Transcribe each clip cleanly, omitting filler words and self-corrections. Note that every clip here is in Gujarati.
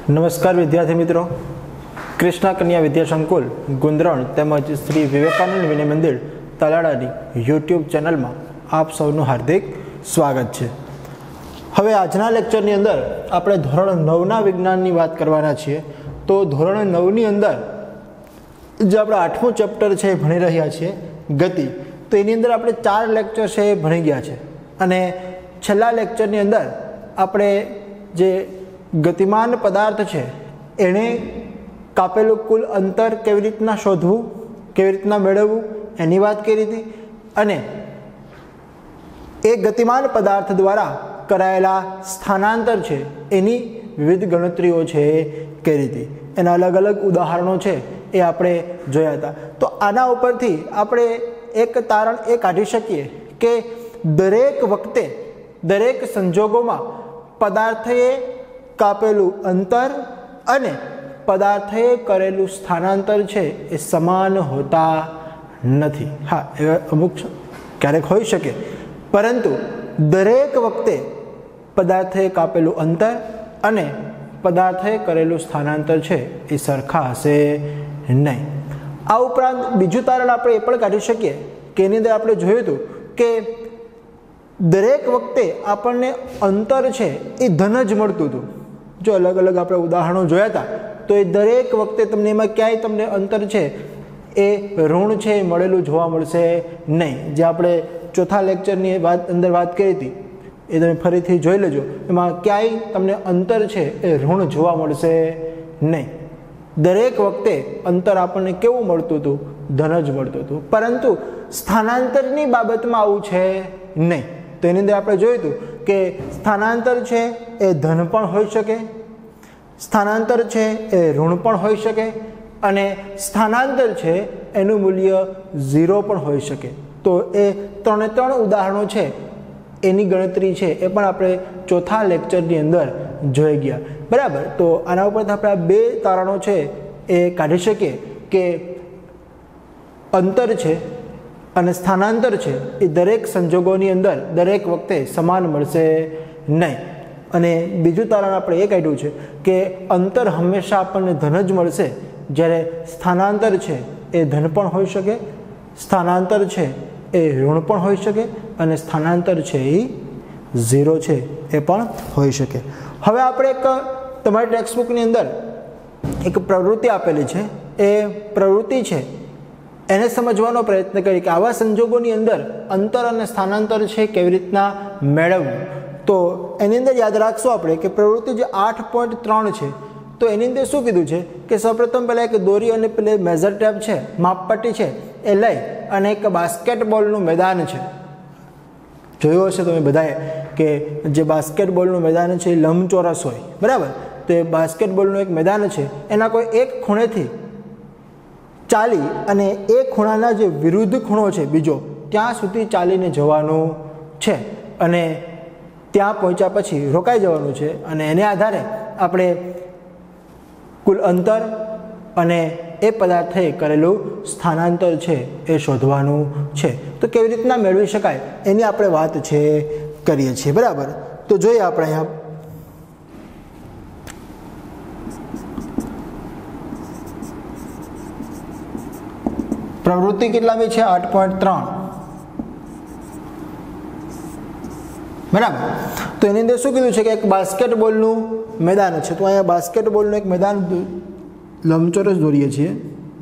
નમસ્કાર વિદ્યાર્થી મિત્રો, કૃષ્ણા કન્યા વિદ્યા સંકુલ ગુંદરણ તેમજ શ્રી વિવેકાનંદ વિનય મંદિર તાલાળાની યુટ્યુબ ચેનલમાં આપ સૌનું હાર્દિક સ્વાગત છે. હવે આજના લેક્ચરની અંદર આપણે ધોરણ 9ના વિજ્ઞાનની વાત કરવાના છીએ. તો ધોરણ 9ની અંદર જે આપણે 8મું ચેપ્ટર છે એ ભણી રહ્યા છીએ ગતિ, તો એની અંદર આપણે 4 લેક્ચર છે એ ભણી ગયા છે અને છેલ્લા લેક્ચરની અંદર આપણે જે ગતિમાન પદાર્થ છે એણે કાપેલું કુલ અંતર કેવી રીતના શોધવું, કેવી રીતના મેળવવું એની વાત કરી હતી અને એ ગતિમાન પદાર્થ દ્વારા કરાયેલા સ્થાનાંતર છે એની વિવિધ ગણતરીઓ છે એ કરી હતી. એના અલગ અલગ ઉદાહરણો છે એ આપણે જોયા હતા. તો આના ઉપરથી આપણે એક તારણ એ કાઢી શકીએ કે દરેક વખતે દરેક સંજોગોમાં પદાર્થે કાપેલું અંતર અને પદાર્થે કરેલું સ્થાનાંતર છે એ સમાન હોતા નથી. હા, એ અમુક ક્યારેક હોઈ શકે, પરંતુ દરેક વખતે પદાર્થે કાપેલું અંતર અને પદાર્થે કરેલું સ્થાનાંતર છે એ સરખા હશે નહીં. આ ઉપરાંત બીજું તારણ આપણે એ પણ કાઢી શકીએ કે એની અંદર આપણે જોયું હતું કે દરેક વખતે આપણને અંતર છે એ ધન જ મળતું હતું. જો અલગ અલગ આપણે ઉદાહરણો જોયા હતા તો એ દરેક વખતે તમને એમાં ક્યાંય તમને અંતર છે એ ઋણ છે એ મળેલું જોવા મળશે નહીં. જે આપણે ચોથા લેક્ચરની અંદર વાત કરી હતી એ તમે ફરીથી જોઈ લેજો. એમાં ક્યાંય તમને અંતર છે એ ઋણ જોવા મળશે નહીં. દરેક વખતે અંતર આપણને કેવું મળતું હતું? ધન જ મળતું હતું. પરંતુ સ્થાનાંતરની બાબતમાં આવું છે નહીં. તો એની અંદર આપણે જોયું હતું કે સ્થાનાંતર છે એ ધન પણ હોઈ શકે, સ્થાનાંતર છે એ ઋણ પણ હોઈ શકે અને સ્થાનાંતર છે એનું મૂલ્ય 0 પણ હોઈ શકે. તો એ 3 ઉદાહરણો છે એની ગણતરી છે એ પણ આપણે ચોથા લેક્ચરની અંદર જોઈ ગયા. બરાબર. તો આના ઉપરથી આપણે આ 2 તારણો છે એ કાઢી શકીએ કે અંતર છે અને સ્થાનાંતર છે એ દરેક સંજોગોની અંદર દરેક વખતે સમાન મળશે નહીં. અને બીજું તારણ આપણે એ કાઢ્યું છે કે અંતર હંમેશા આપણને ધન જ મળશે, જ્યારે સ્થાનાંતર છે એ ધન પણ હોઈ શકે, સ્થાનાંતર છે એ ઋણ પણ હોઈ શકે અને સ્થાનાંતર છે એ 0 છે એ પણ હોઈ શકે. હવે આપણે એક તમારી ટેક્સ્ટબુકની અંદર એક પ્રવૃત્તિ આપેલી છે. એ પ્રવૃત્તિ છે એને સમજવાનો પ્રયત્ન કરીએ કે આવા સંજોગોની અંદર અંતર અને સ્થાનાંતર છે કેવી રીતના મેળવવું. તો એની અંદર યાદ રાખશું આપણે કે પ્રવૃત્તિ જે 8.3 છે તો એની અંદર શું કીધું છે કે સૌપ્રથમ પહેલાં એક દોરી અને પેલે મેઝર ટેપ છે, માપપટ્ટી છે એ લઈ અને એક બાસ્કેટબોલનું મેદાન છે. જોયું હશે તમે બધાએ કે જે બાસ્કેટબોલનું મેદાન છે એ લંબચોરસ હોય, બરાબર. તો એ બાસ્કેટબોલનું એક મેદાન છે, એના કોઈ એક ખૂણેથી ચાલી અને એ ખૂણાના જે વિરુદ્ધ ખૂણો છે બીજો ત્યાં સુધી ચાલીને જવાનું છે અને ત્યાં પહોંચ્યા પછી રોકાઈ જવાનું છે અને એને આધારે આપણે કુલ અંતર અને એ પદાર્થે કરેલું સ્થાનાંતર છે એ શોધવાનું છે. તો કેવી રીતના મેળવી શકાય એની આપણે વાત છે કરીએ છીએ. બરાબર. તો જોઈએ આપણે અહીંયા પ્રવૃત્તિ કેટલામી છે? 8.3. બરાબર. તો એની અંદર શું કીધું છે કે એક બાસ્કેટબોલનું મેદાન છે. તો અહીંયા બાસ્કેટબોલનું એક મેદાન લંબચોરસ દોરીએ છીએ.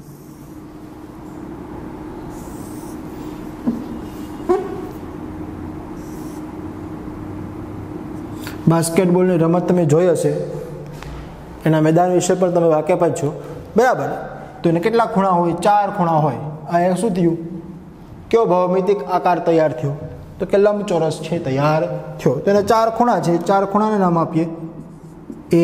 બાસ્કેટબોલની રમત તમે જોઈ હશે, એના મેદાન વિશે પણ તમે વાકેફ જ છો, બરાબર. તો એને કેટલા ખૂણા હોય? 4 ખૂણા હોય. અહીંયા શું થયું? કેવો ભૌમિતિક આકાર તૈયાર થયો? તો કે લંબચોરસ છે તૈયાર થયો. તો એના 4 ખૂણા છે. 4 ખૂણાને નામ આપીએ A,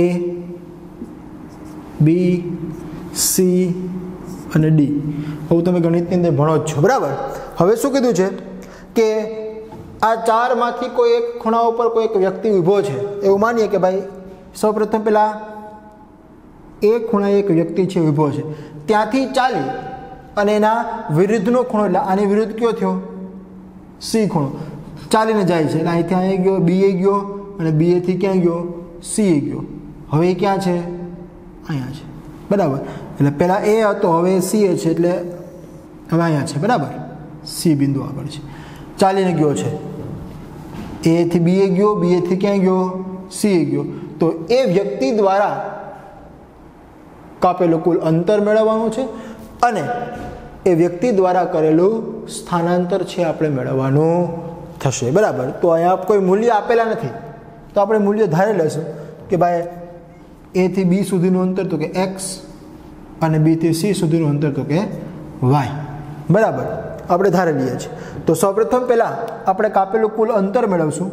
B, C અને D. હવે તમે ગણિતની અંદર ભણો જ છો, બરાબર. હવે શું કીધું છે કે આ 4માંથી કોઈ એક ખૂણા ઉપર કોઈ એક વ્યક્તિ ઊભો છે એવું માનીએ કે ભાઈ સૌપ્રથમ પેલા એ ખૂણાએ એક વ્યક્તિ છે ઊભો છે, ત્યાંથી ચાલી અને એના વિરુદ્ધનો ખૂણો, એટલે આની વિરુદ્ધ કયો થયો? C ખૂણો. ચાલીને જાય છે એટલે અહીંથી અહીં ગયો, B એ ગયો અને B એથી ક્યાં ગયો? C એ ગયો. હવે એ ક્યાં છે? અહીંયા છે, બરાબર. એટલે પહેલાં એ હતો, હવે સી એ છે, એટલે હવે અહીંયા છે, બરાબર. સી બિંદુ આગળ છે, ચાલીને ગયો છે. એથી બીએ ગયો, બીએથી ક્યાં ગયો? સી એ ગયો. તો એ વ્યક્તિ દ્વારા કાપેલું કુલ અંતર મેળવવાનું છે અને એ વ્યક્તિ દ્વારા કરેલું સ્થાનાંતર છે આપણે મેળવવાનું થશે, બરાબર. તો અહીંયા કોઈ મૂલ્ય આપેલા નથી, તો આપણે મૂલ્ય ધારી લઈશું કે ભાઈ એથી બી સુધીનું અંતર તો કે એક્સ અને બીથી સી સુધીનું અંતર તો કે વાય, બરાબર. આપણે ધારી લઈએ છીએ. તો સૌપ્રથમ પહેલાં આપણે કાપેલું કુલ અંતર મેળવશું.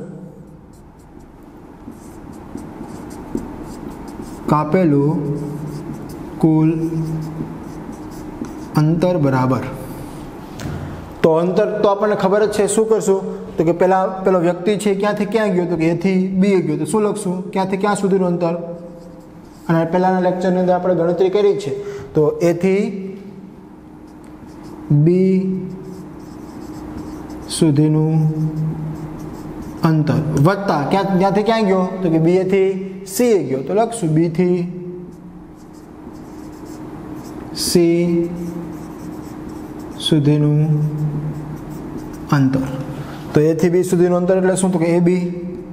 કાપેલું કુલ અંતર બરાબર, તો અંતર તો આપણને ખબર જ છે. શું કરશું તો કે પેલો વ્યક્તિ છે ક્યાંથી ક્યાં ગયો, તો કે એથી બી ગયો, તો શું લખશું? ક્યાંથી ક્યાં સુધીનું અંતર. અને પહેલાંના લેક્ચરની અંદર આપણે ગણતરી કરી છે, તો એથી બી સુધીનું અંતર વત્તા ક્યાંથી ક્યાં ગયો, તો કે બી એથી સી એ ગયો, તો લખશું બીથી સી સુધીનું અંતર. તો એથી બી સુધીનું અંતર એટલે શું? તો કે એ બી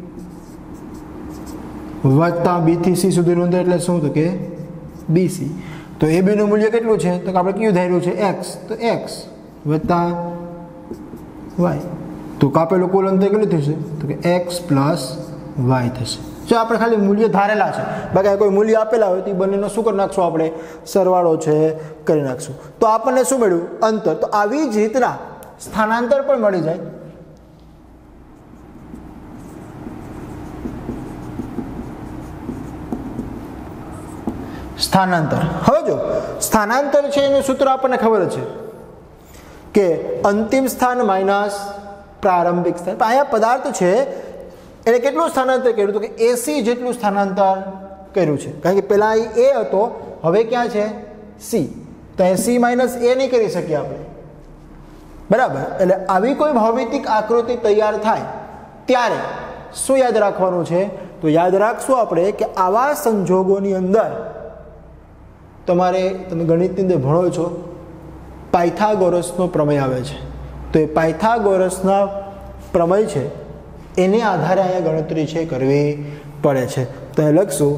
વત્તા બીથી સી સુધીનું અંતર એટલે શું? તો કે બીસી. તો એ બીનું મૂલ્ય કેટલું છે? તો કે આપણે કયું ધાર્યું છે? એક્સ. તો એક્સ વત્તા વાય. તો કાપેલું કુલ અંતર કેટલું થશે? તો કે એક્સ પ્લસ વાય થશે. જો આપણે ખાલી મૂલ્ય ધારેલા છે, બાકી કોઈ મૂલ્ય આપેલા હોય તો એ બંનેનો શું કરી નાખશું? આપણે સરવાળો છે કરી નાખશું. તો આપણને શું મળ્યું? અંતર. તો આવી જ રીતના સ્થાનાંતર પણ મળી જાય. સ્થાનાંતર, હવે જો સ્થાનાંતર છે એનું સૂત્ર આપણને ખબર છે કે અંતિમ સ્થાન માઇનસ પ્રારંભિક સ્થાન. અહીંયા પદાર્થ છે એટલે કેટલું સ્થાનાંતર કર્યું? તો કે એસી જેટલું સ્થાનાંતર કર્યું છે, કારણ કે પહેલા એ હતો, હવે ક્યાં છે? સી. તો એ સી માઇનસ એ નહીં કરી શકીએ આપણે, બરાબર. એટલે આવી કોઈ ભૌમિતિક આકૃતિ તૈયાર થાય ત્યારે શું યાદ રાખવાનું છે? તો યાદ રાખશું આપણે કે આવા સંજોગોની અંદર તમે ગણિતની અંદર ભણો છો, પાયથાગોરસનો પ્રમેય આવે છે. તો એ પાયથાગોરસના પ્રમેય છે એને આધારે અહીંયા ગણતરી છે કરવી પડે છે. તો એ લખશું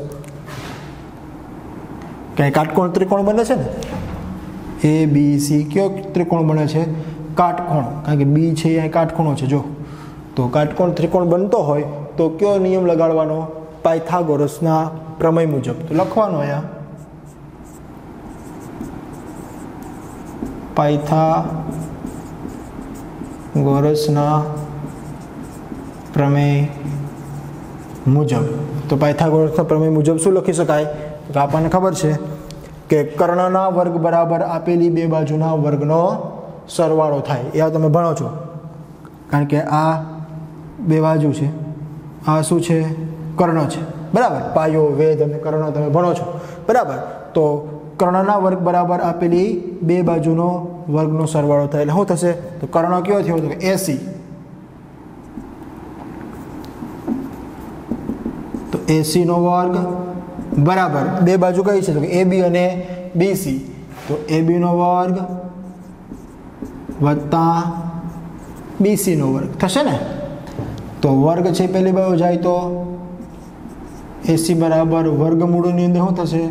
કે કાટકોણ ત્રિકોણ બને છે ને, એ બી સી. કયો ત્રિકોણ બને છે? કાટકોણ, કારણ કે બી છે અહીંયા કાટકોણો છે. જો તો કાટકોણ ત્રિકોણ બનતો હોય તો કયો નિયમ લગાડવાનો? પાયથાગોરસના પ્રમેય મુજબ. તો લખવાનો અહીંયા પાયથાગોરસના પ્રમેય મુજબ. તો પાયથાગોરસના પ્રમેય મુજબ શું લખી શકાય? તો આપણને ખબર છે કે કર્ણના વર્ગ બરાબર આપેલી બે બાજુના વર્ગનો સરવાળો થાય. એ તમે ભણો છો, કારણ કે આ બે બાજુ છે, આ શું છે? કર્ણ છે, બરાબર. પાયો, વેદ અને કર્ણ તમે ભણો છો, બરાબર. તો કર્ણના વર્ગ બરાબર આપેલી બે બાજુનો વર્ગનો સરવાળો થાય એટલે શું થશે? તો કર્ણ કયો થયો? તો કે એસી. તો એસી નો વર્ગ બરાબર બે બાજુ કઈ છે? તો કે એ બી અને બીસી. તો એ બી નો વર્ગ વત્તા બીસી નો વર્ગ થશે ને. તો વર્ગ છે પહેલી બાજુ જાય તો એસી બરાબર વર્ગમૂળની અંદર શું થશે?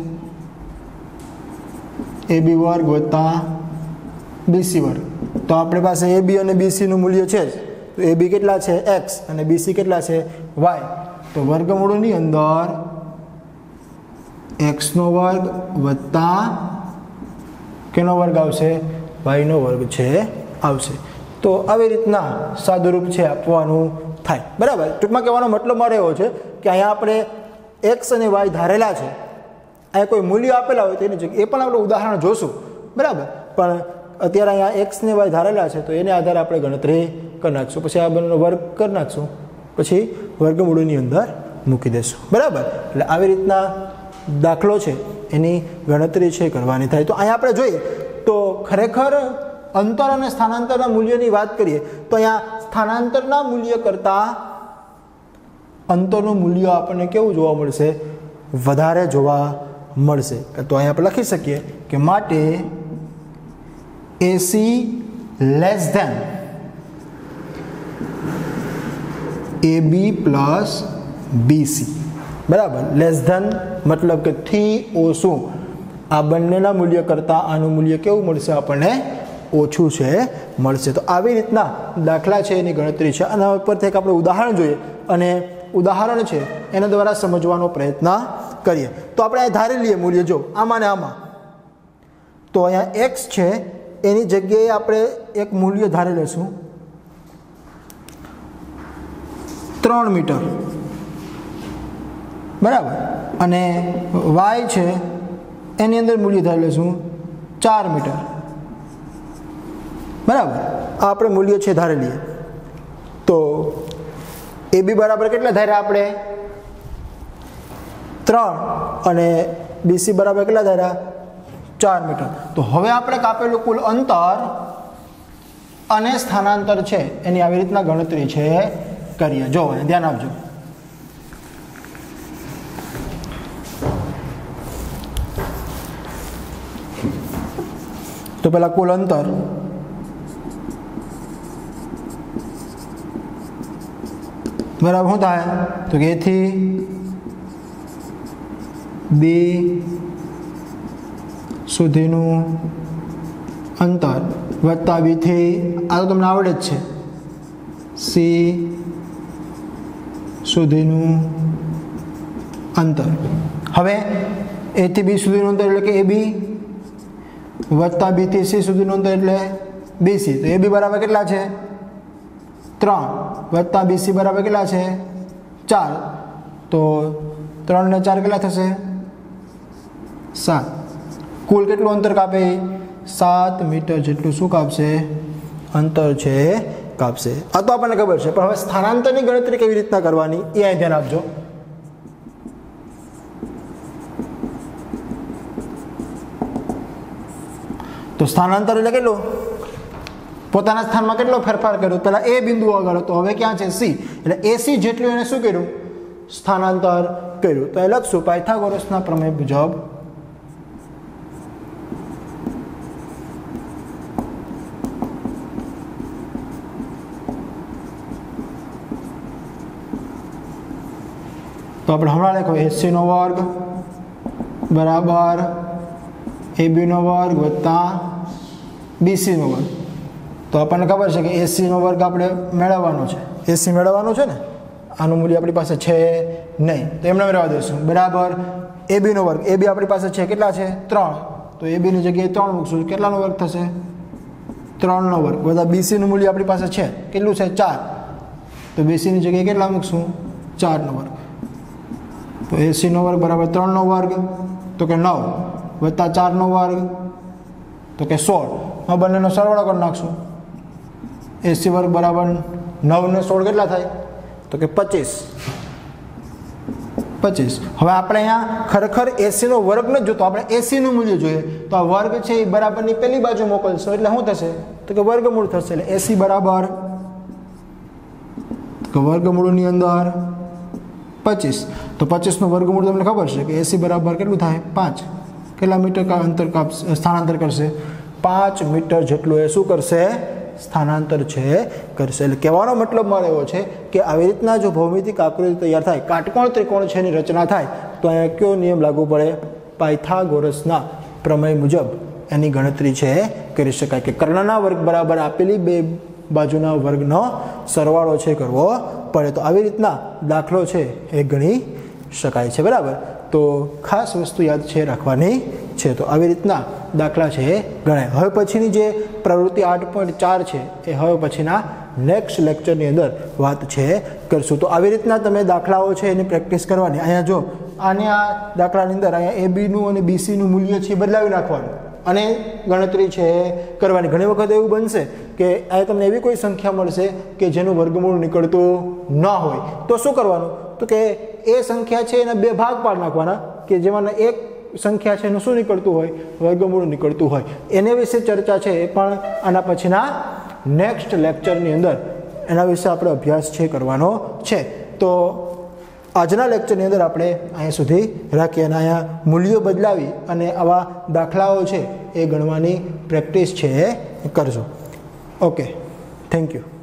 એ બી વર્ગ વત્તા બીસી વર્ગ. તો આપણી પાસે એ બી અને બીસીનું મૂલ્ય છે જ. તો એ બી કેટલા છે? એક્સ અને બીસી કેટલા છે? વાય. તો વર્ગમૂળની અંદર એક્સનો વર્ગ વત્તા કેનો વર્ગ આવશે? વાયનો વર્ગ છે આવશે. તો આવી રીતના સાદુરૂપ છે આપવાનું થાય, બરાબર. ટૂંકમાં કહેવાનો મતલબ મારો એવો છે કે અહીંયા આપણે એક્સ અને વાય ધારેલા છે, અહીંયા કોઈ મૂલ્ય આપેલા હોય તો એની જગ્યાએ એ પણ આપણે ઉદાહરણ જોશું, બરાબર. પણ અત્યારે અહીંયા એક્સ ને વાય ધારેલા છે તો એને આધારે આપણે ગણતરી કરી નાખશું. પછી આ બંનેનો વર્ગ કરી નાખશું, પછી વર્ગમૂળની અંદર મૂકી દેશું, બરાબર. એટલે આવી રીતના દાખલો છે એની ગણતરી છે કરવાની થાય. તો અહીંયા આપણે જોઈએ તો ખરેખર અંતર અને સ્થાનાંતરના મૂલ્યની વાત કરીએ તો અહીંયા સ્થાનાંતરના મૂલ્ય કરતાં અંતરનું મૂલ્ય આપણને કેવું જોવા મળશે? વધારે જોવા મળશે. તો અહીંયા આપણે લખી શકીએ કે માટે AC less than AB plus BC, બરાબર. લેસ ધેન મતલબ કે થી ઓછું, આ બંનેના મૂલ્ય કરતાં આનું મૂલ્ય કેવું મળશે આપણને? ઓછું છે મળશે. તો આવી રીતના દાખલા છે એની ગણતરી છે. આના ઉપરથી એક આપણે ઉદાહરણ જોઈએ અને ઉદાહરણ છે એના દ્વારા સમજવાનો પ્રયત્ન કરીએ. તો આપણે અહીં ધારી લઈએ મૂલ્ય, જો આમાં ને આમાં, તો અહીંયા x છે એની જગ્યાએ આપણે એક મૂલ્ય ધારી લઈશું 3 મીટર, બરાબર. અને y છે એની અંદર મૂલ્ય ધારી લઈશું 4 મીટર, બરાબર. આ આપણે મૂલ્ય છે ધારી લઈએ. તો AB બરાબર કેટલા ધાર્યા આપણે? 3 અને BC બરાબર કેટલા ધાર્યા? 4 મીટર. તો હવે આપણે કાપેલું કુલ અંતર અને સ્થાનાંતર છે એની આવી રીતના ગણતરી છે કરીએ. જો ધ્યાન આપજો. તો પેલા કુલ અંતર બરાબર શું થાય? તો કે A થી B સુધીનું અંતર વત્તા B થી, આ તો તમને આવડે જ છે, C સુધીનું અંતર. હવે A થી B સુધીનું અંતર એટલે કે AB વત્તા B થી C સુધીનું અંતર એટલે BC. તો AB બરાબર કેટલા છે? 3 વત્તા BC બરાબર કેટલા છે? 4. તો 3 ને 4 કેટલા થશે? 7. કુલ કેટલું અંતર કાપે? 7 મીટર જેટલું શું કાપશે? અંતર છે કાપશે. આ તો આપણને ખબર છે, પણ હવે સ્થાનાંતરની ગણતરી કેવી રીતના કરવાની એ અહીં ધ્યાન આપજો. તો સ્થાનાંતર એટલે કેટલું? પોતાના સ્થાનમાં કેટલો ફેરફાર કર્યો? પહેલા A બિંદુ આગળ હતો, હવે ક્યાં છે? C. એટલે AC જેટલું એને શું કર્યું? સ્થાનાંતર કર્યું. તો એ લખશું પાયથાગોરસના પ્રમેય મુજબ તો આપણે હમણાં લખો AC નો વર્ગ બરાબર AB નો વર્ગ વત્તા BC નો વર્ગ. તો આપણને ખબર છે કે AC નો વર્ગ આપણે મેળવવાનો છે. AC મેળવવાનો છે ને, આનું મૂલ્ય આપણી પાસે છે નહીં, તો એમને મેળવવા દઈશું. બરાબર AB નો વર્ગ, AB આપણી પાસે છે કેટલા છે? 3. તો AB ની જગ્યાએ 3 મૂકશું. કેટલાનો વર્ગ થશે? 3 નો વર્ગ. બધા BC નું મૂલ્ય આપણી પાસે છે કેટલું છે? 4. તો BC ની જગ્યાએ કેટલા મૂકશું? 4 નો વર્ગ. તો AC નો વર્ગ બરાબર 3 નો વર્ગ તો કે 9 વત્તા 4 નો વર્ગ તો કે 16. આ બંનેનો સરવાળો કરી નાખશું. AC વર્ગ બરાબર 9 ને 16 કેટલા થાય? તો કે 25. હવે આપણે અહીંયા ખરેખર AC નો વર્ગ નથી જોતો, આપણે AC નું મૂલ્ય જોઈએ. તો આ વર્ગ છે એ બરાબરની પેલી બાજુ મોકલશો એટલે શું થશે? તો કે વર્ગમૂળ થશે. એટલે AC બરાબર વર્ગમૂળની અંદર 25. તો 25 નું વર્ગમૂળ તમને ખબર છે કે AC બરાબર કેટલું થાય? 5. કેટલા મીટર અંતર સ્થાનાંતર કરશે? 5 મીટર જેટલું એ શું કરશે? સ્થાનાંતર છે કરશે. એટલે કહેવાનો મતલબ મારો એવો છે કે આવી રીતના જો ભૌમિતિક આકૃતિ તૈયાર થાય, કાટકોણ ત્રિકોણ છે એની રચના થાય, તો અહીંયા કયો નિયમ લાગુ પડે? પાયથાગોરસના પ્રમેય મુજબ એની ગણતરી છે કરી શકાય કે કર્ણના વર્ગ બરાબર આપેલી બે બાજુના વર્ગનો સરવાળો છે કરવો પડે. તો આવી રીતના દાખલો છે એ ગણી શકાય છે. બરાબર. તો ખાસ વસ્તુ યાદ છે રાખવાની છે. તો આવી રીતના દાખલા છે એ ગણાય. હવે પછીની જે પ્રવૃત્તિ 8.4 છે એ હવે પછીના નેક્સ્ટ લેક્ચરની અંદર વાત છે કરશું. તો આવી રીતના તમે દાખલાઓ છે એની પ્રેક્ટિસ કરવાની. અહીંયા જો આને આ દાખલાની અંદર અહીંયા AB નું અને BC નું મૂલ્ય છે બદલાવી નાખવાનું અને ગણતરી છે કરવાની. ઘણી વખત એવું બનશે કે અહીંયા તમને એવી કોઈ સંખ્યા મળશે કે જેનું વર્ગમૂળ નીકળતું ન હોય, તો શું કરવાનું? તો કે એ સંખ્યા છે એના 2 ભાગ પાડી નાખવાના કે જેમાંના એક સંખ્યા છે એનું શું નીકળતું હોય? વર્ગમૂળ નીકળતું હોય. એને વિશે ચર્ચા છે એ પણ આના પછીના નેક્સ્ટ લેક્ચરની અંદર એના વિશે આપણે અભ્યાસ છે કરવાનો છે. તો આજના લેક્ચરની અંદર આપણે અહીંયા સુધી રાખીએ અને અહીંયા મૂલ્યો બદલાવી અને આવા દાખલાઓ છે એ ગણવાની પ્રેક્ટિસ છે એ કરજો. Okay, thank you.